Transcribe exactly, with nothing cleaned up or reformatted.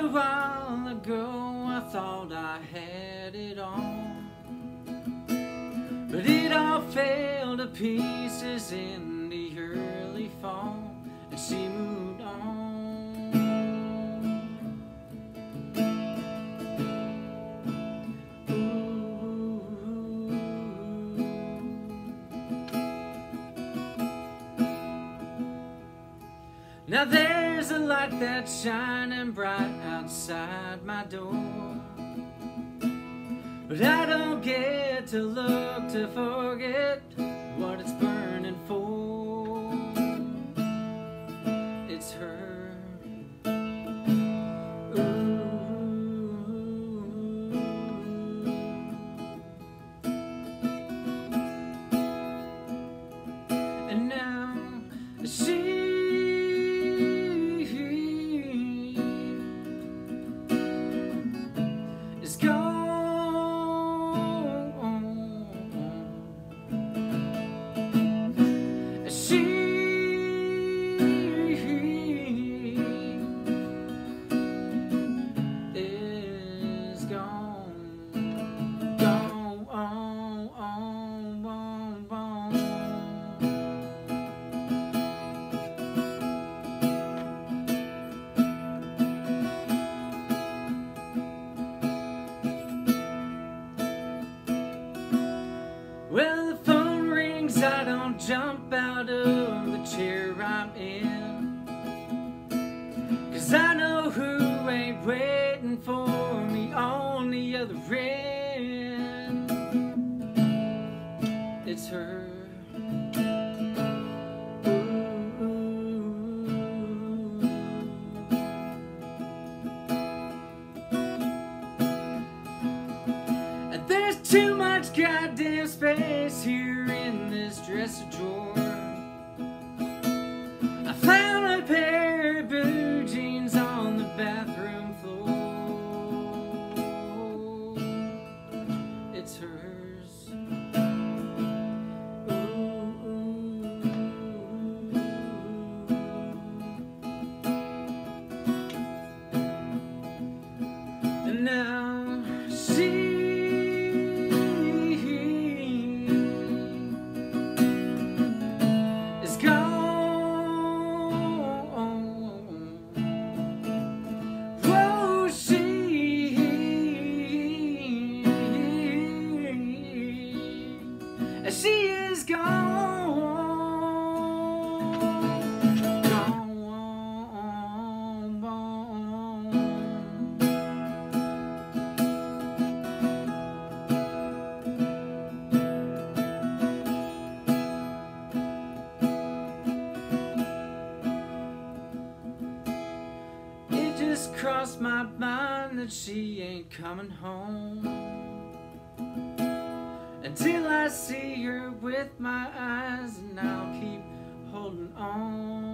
a while ago I thought I had it all, but it all fell to pieces in the early fall, and she moved on. Now there's a light that's shining bright outside my door, but I don't get to look to forget what it's burning for. It's her. Ooh. And now she is gone. She is gone. Gone, on, on, on, on. Well, the phone rings, I don't jump out of the chair I'm in, 'cause I know who ain't waiting for me on the other end. It's her. There's too much goddamn space here in this dresser drawer. I found a pair of blue jeans on the bathroom floor. It's hers. Ooh. And now she She is gone, gone, gone. It just crossed my mind that she ain't coming home until I see her with my eyes, and I'll keep holding on.